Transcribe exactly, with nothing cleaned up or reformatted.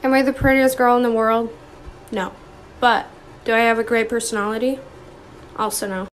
Am I the prettiest girl in the world? No. But do I have a great personality? Also no.